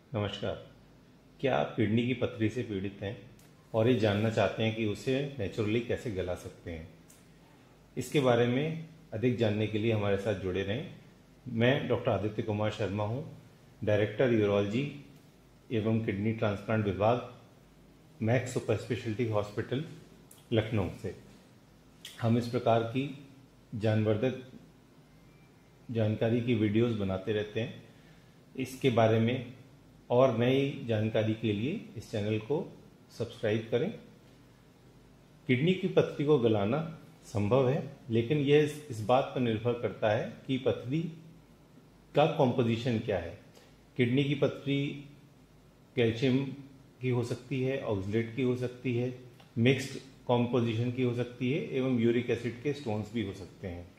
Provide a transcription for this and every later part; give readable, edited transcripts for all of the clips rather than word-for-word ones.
नमस्कार। क्या आप किडनी की पथरी से पीड़ित हैं और ये जानना चाहते हैं कि उसे नेचुरली कैसे गला सकते हैं? इसके बारे में अधिक जानने के लिए हमारे साथ जुड़े रहें। मैं डॉक्टर आदित्य कुमार शर्मा हूँ, डायरेक्टर यूरोलॉजी एवं किडनी ट्रांसप्लांट विभाग, Max super speciality hospital, Lucknow से। हम इस प्रकार की जानवर्धक जानकारी की वीडियोस बनाते रहते हैं। इसके बारे में और नई जानकारी के लिए इस चैनल को सब्सक्राइब करें। किडनी की पथरी को गलाना संभव है, लेकिन यह इस बात पर निर्भर करता है कि पथरी का कॉम्पोजिशन क्या है। किडनी की पथरी कैल्शियम की हो सकती है, ऑक्सलेट की हो सकती है, मिक्स्ड कॉम्पोजिशन की हो सकती है एवं यूरिक एसिड के स्टोन्स भी हो सकते हैं।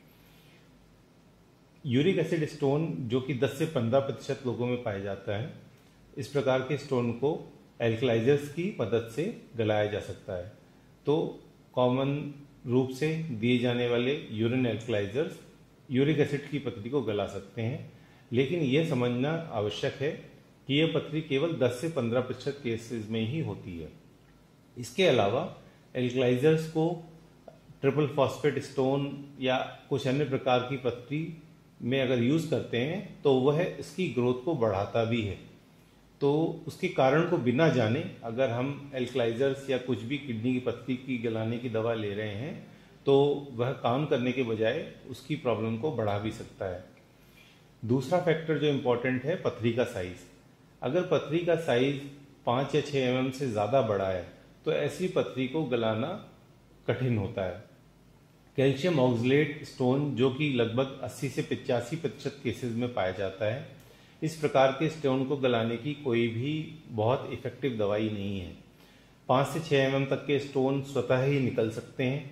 यूरिक एसिड स्टोन जो कि 10 से 15% लोगों में पाया जाता है, इस प्रकार के स्टोन को एल्कलाइजर्स की मदद से गलाया जा सकता है। तो कॉमन रूप से दिए जाने वाले यूरिन एल्कलाइजर्स यूरिक एसिड की पथरी को गला सकते हैं, लेकिन यह समझना आवश्यक है कि यह पथरी केवल 10 से 15% केसेस में ही होती है। इसके अलावा एल्कलाइजर्स को ट्रिपल फॉस्फेट स्टोन या कुछ अन्य प्रकार की पथरी में अगर यूज करते हैं तो वह इसकी ग्रोथ को बढ़ाता भी है। तो उसके कारण को बिना जाने अगर हम एल्कलाइजर्स या कुछ भी किडनी की पथरी की गलाने की दवा ले रहे हैं तो वह काम करने के बजाय उसकी प्रॉब्लम को बढ़ा भी सकता है। दूसरा फैक्टर जो इम्पोर्टेंट है, पथरी का साइज। अगर पथरी का साइज 5 या 6 mm से ज़्यादा बड़ा है तो ऐसी पथरी को गलाना कठिन होता है। कैल्शियम ऑक्सलेट स्टोन जो कि लगभग 80 से 85% केसेस में पाया जाता है, इस प्रकार के स्टोन को गलाने की कोई भी बहुत इफेक्टिव दवाई नहीं है। 5 से 6 mm तक के स्टोन स्वतः ही निकल सकते हैं।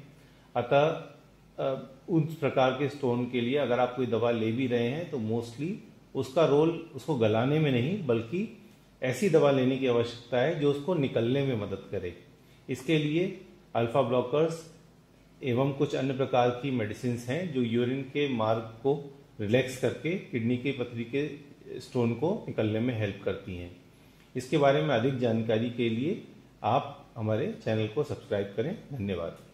अतः उस प्रकार के स्टोन के लिए अगर आप कोई दवा ले भी रहे हैं तो मोस्टली उसका रोल उसको गलाने में नहीं बल्कि ऐसी दवा लेने की आवश्यकता है जो उसको निकलने में मदद करे। इसके लिए अल्फा ब्लॉकर्स एवं कुछ अन्य प्रकार की मेडिसिन हैं जो यूरिन के मार्ग को रिलैक्स करके किडनी की पथरी के स्टोन को निकलने में हेल्प करती हैं। इसके बारे में अधिक जानकारी के लिए आप हमारे चैनल को सब्सक्राइब करें। धन्यवाद।